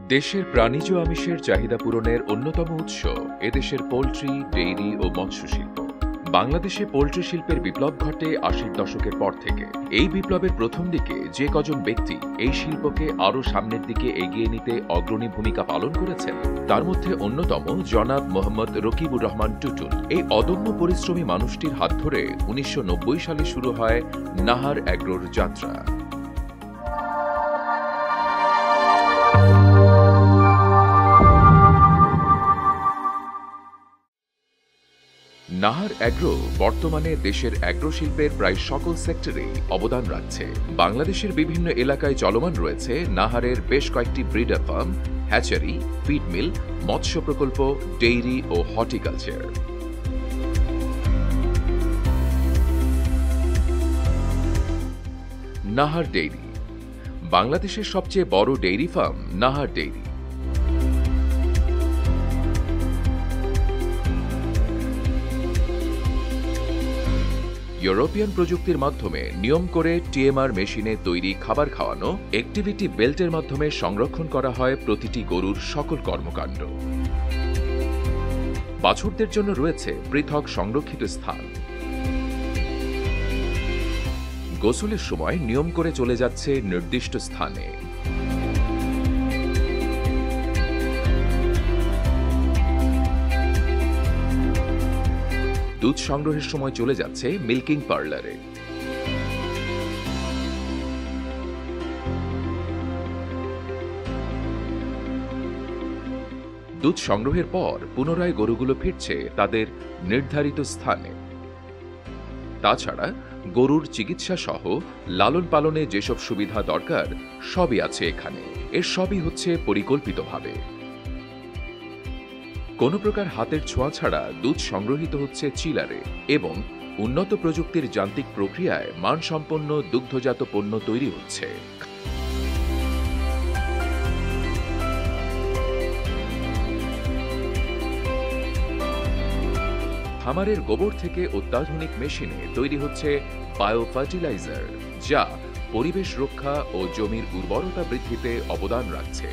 দেশের প্রাণীজ আমিষের চাহিদা পূরণের অন্যতম উৎস এদেশের পোল্ট্রি, ডেইরি ও মৎস্য শিল্প। বাংলাদেশে পোল্ট্রি শিল্পের বিপ্লব ঘটে ৮০ দশকের পর থেকে। এই বিপ্লবের প্রথম দিকে যে কজন ব্যক্তি এই শিল্পকে আরও সামনের দিকে এগিয়ে নিতে অগ্রণী ভূমিকা পালন করেছেন, তার মধ্যে অন্যতম জনাব মোহাম্মদ রকিবুর রহমান টুটুল। এই অদম্য পরিশ্রমী মানুষটির হাত ধরে ১৯৯০ সালে শুরু হয় নাহার অ্যাগ্রোর যাত্রা। নাহার অ্যাগ্রো বর্তমানে দেশের অ্যাগ্রো শিল্পের প্রায় সকল সেক্টরেই অবদান রাখছে। বাংলাদেশের বিভিন্ন এলাকায় চলমান রয়েছে নাহারের বেশ কয়েকটি breeder farm, hatchery, feed mill, মৎস্য প্রকল্প, ডেইরি ও হর্টিকালচার। নাহার ডেইরি বাংলাদেশের সবচেয়ে বড় dairy farm Nahar dairy. European প্রযুক্তির মাধ্যমে নিয়ম করে টিএমআর মেশিনে তৈরি খাবার খাওয়ানো, অ্যাক্টিভিটি বেল্টের মাধ্যমে সংরক্ষণ করা হয় প্রতিটি গরুর সকল কর্মকাণ্ড। বাছুরদের জন্য রয়েছে পৃথক সংরক্ষিত স্থান। গোসলের সময় নিয়ম করে চলে যাচ্ছে নির্দিষ্ট স্থানে। দুধ সংগ্রহের সময় চলে যাচ্ছে মিল্কিং পার্লারে। দুধ সংগ্রহের পর পুনরায় গরুগুলো ফিরছে তাদের নির্ধারিত স্থানে। তাছাড়া গরুর চিকিৎসা সহ লালন পালনে যেসব সুবিধা দরকার সবই আছে এখানে। এর সবই হচ্ছে পরিকল্পিতভাবে। কোনো প্রকার হাতের ছোঁয়া ছাড়া দুধ সংগ্রহিত হচ্ছে চিলারে এবং উন্নত প্রযুক্তির যান্ত্রিক প্রক্রিয়ায় মানসম্পন্ন দুগ্ধজাত পণ্য তৈরি হচ্ছে। খামারের গোবর থেকে অত্যাধুনিক মেশিনে তৈরি হচ্ছে বায়ো ফার্টিলাইজার, যা পরিবেশ রক্ষা ও জমির উর্বরতা বৃদ্ধিতে অবদান রাখছে।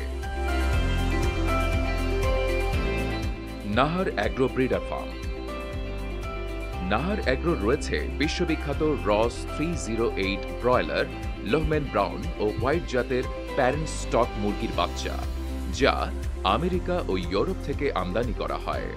Nahar agro breeder farm. Nahar অ্যাগ্রোর রয়েছে বিশ্ববিখ্যাত রস 308 ব্রয়লার, লোহম্যান ব্রাউন ও হোয়াইট জাতের প্যারেন্ট স্টক মুরগির বাচ্চা, যা আমেরিকা ও ইউরোপ থেকে আমদানি করা হয়।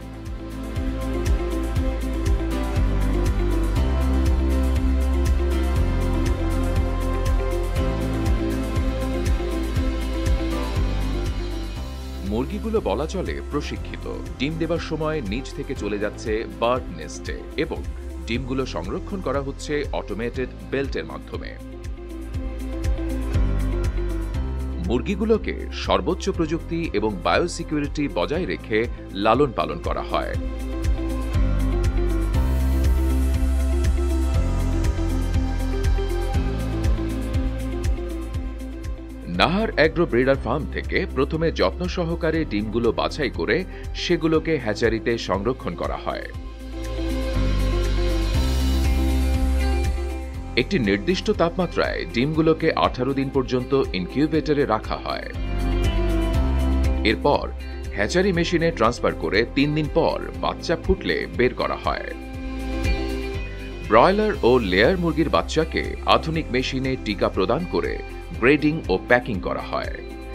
মুরগিগুলো বলা চলে প্রশিক্ষিত। ডিম দেবার সময় নিচ থেকে চলে যাচ্ছে বার্ড নেস্টে এবং ডিমগুলো সংরক্ষণ করা হচ্ছে অটোমেটেড বেল্টের মাধ্যমে। মুরগিগুলোকে সর্বোচ্চ প্রযুক্তি এবং বায়োসিকিউরিটি বজায় রেখে লালন পালন করা হয়। নাহার অ্যাগ্রো ব্রিডার ফার্ম থেকে প্রথমে যত্ন সহকারে ডিমগুলো বাছাই করে সেগুলোকে হ্যাচারিতে সংরক্ষণ করা হয়। একটি নির্দিষ্ট তাপমাত্রায় ডিমগুলোকে 18 দিন পর্যন্ত ইনকিউবেটরে রাখা হয়। এরপর হ্যাচারি মেশিনে ট্রান্সফার করে 3 দিন পর বাচ্চা ফুটলে বের করা হয়। ব্রয়লার ও লেয়ার মুরগির বাচ্চাকে আধুনিক মেশিনে টিকা প্রদান করে গ্রেডিং ও প্যাকিং করা হয়।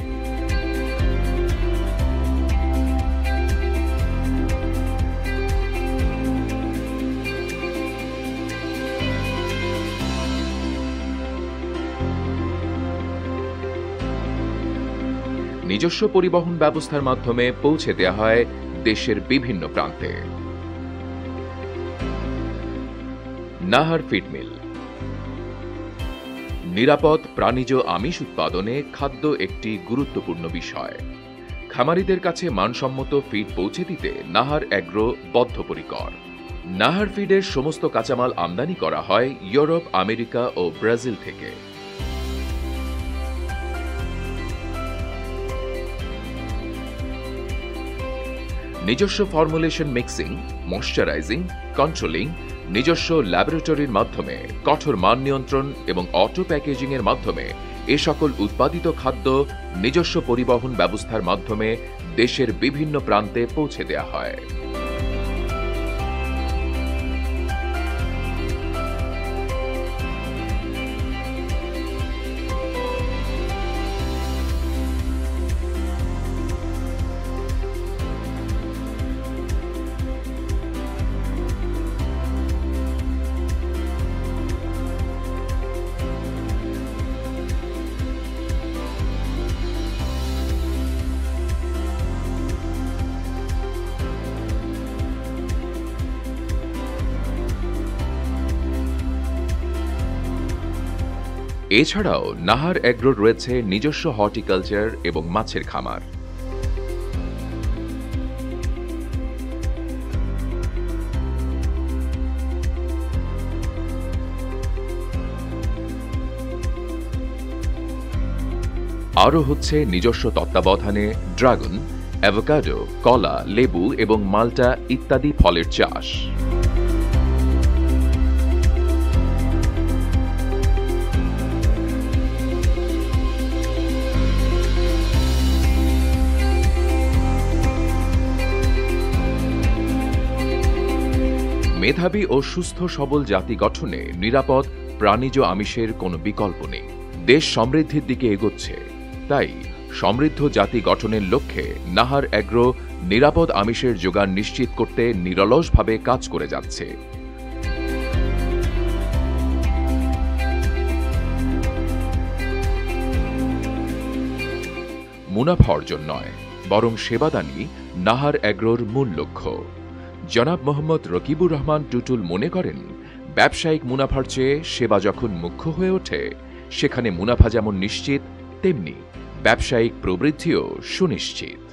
নিজস্ব পরিবহন ব্যবস্থার মাধ্যমে পৌঁছে দেওয়া হয় দেশের বিভিন্ন প্রান্তে। Nahar feed mill. নিরাপদ প্রাণীজ আমিষ উৎপাদনে খাদ্য একটি গুরুত্বপূর্ণ বিষয়। খামারিদের কাছে মানসম্মত ফিড পৌঁছে দিতে নাহার অ্যাগ্রো বদ্ধপরিকর। নাহার ফিডের সমস্ত কাঁচামাল আমদানি করা হয় ইউরোপ, আমেরিকা ও ব্রাজিল থেকে। নিজস্ব ফর্মুলেশন, মিক্সিং, ময়শ্চারাইজিং, কন্ট্রোলিং, নিজস্ব ল্যাবরেটরির মাধ্যমে, কঠোর মান নিয়ন্ত্রণ এবং অটো প্যাকেজিংয়ের মাধ্যমে এ সকল উৎপাদিত খাদ্য নিজস্ব পরিবহন ব্যবস্থার মাধ্যমে দেশের বিভিন্ন প্রান্তে পৌঁছে দেওয়া হয়। এছাড়াও নাহার এগ্রোর রয়েছে নিজস্ব হর্টিকালচার এবং মাছের খামার। আরও হচ্ছে নিজস্ব তত্ত্বাবধানে ড্রাগন, অ্যাভোকাডো, কলা, লেবু এবং মাল্টা ইত্যাদি ফলের চাষ। মেধাবী ও সুস্থ সবল জাতি গঠনে নিরাপদ প্রাণীজ আমিষের কোনো বিকল্প নেই। দেশ সমৃদ্ধির দিকে এগোচ্ছে, তাই সমৃদ্ধ জাতি গঠনের লক্ষ্যে নাহার এগ্রো নিরাপদ আমিষের যোগান নিশ্চিত করতে নিরলসভাবে কাজ করে যাচ্ছে। মুনাফা অর্জন নয়, বরং সেবাদানই নাহার এগ্রোর মূল লক্ষ্য। জনাব মোহাম্মদ রকিবুর রহমান টুটুল মনে করেন, ব্যবসায়িক মুনাফার চেয়ে সেবা যখন মুখ্য হয়ে ওঠে, সেখানে মুনাফা যেমন নিশ্চিত, তেমনি ব্যবসায়িক প্রবৃদ্ধিও সুনিশ্চিত।